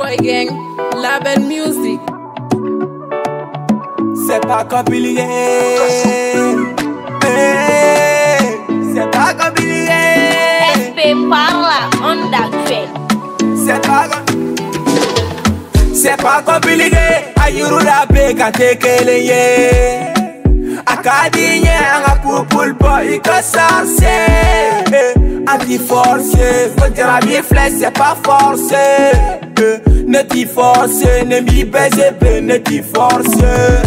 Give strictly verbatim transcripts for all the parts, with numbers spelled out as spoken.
Boy Gang, Label Music. C'est pas compliqué. Hey, c'est pas compliqué. S P parla on that track. C'est pas C'est pas compliqué. Ayuru rappe quand t'es keleye. Akadinye anga pupul boy ika sarse. Anti-forcé, faut dire la vie flèche, c'est pas forcé. Ne t'y force, ne m'y baise, ne t'y force.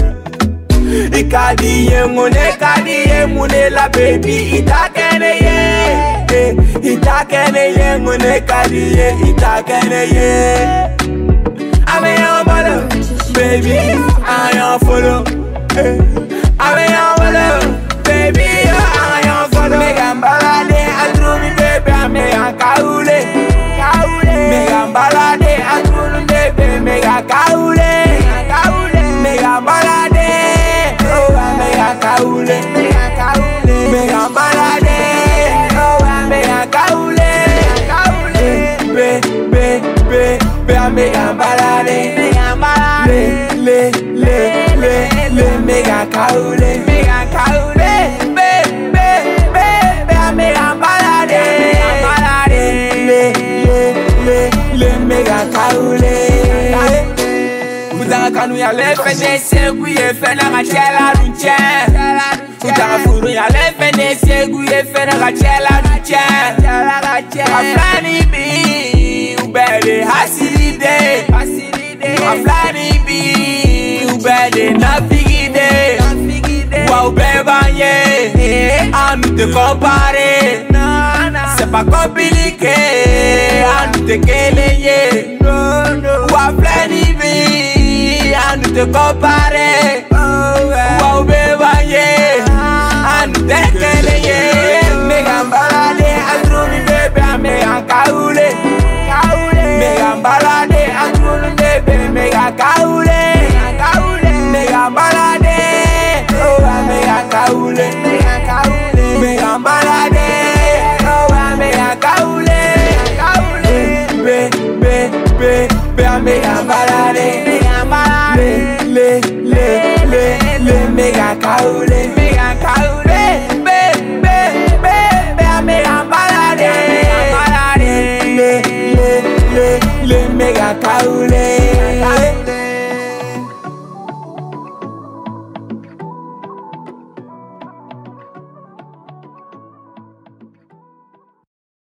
Ikadiye mune, kadiye mune la baby, ita keneye. Ita keneye mune, kadiye, ita keneye. I'm a follow, baby, I am follow. I'm a follow, baby, I am follow. Mega balade, andrew mi baby, mega kaule, kaule. Mega balade, andrew mi baby, mega kaule, kaule. Mega balade, oh mega kaule, mega kaule. Mega balade, oh mega kaule, kaule. Be be be be mega balade, mega balade. Le le le le mega kaule, mega kaule. Be be be be mega balade, mega balade. Le le le le mega kaule. Kutanga kanu ya lefe ne segu ye fena kachela dunche. Kutanga furu ya lefe ne segu ye fena kachela dunche. Aflani bi ubede haside, aflani bi ubede navigide. Wa ubeba ye, à nous te comparer. C'est pas compliqué, à nous te keleye. Wa aflani bi, à nous te comparer.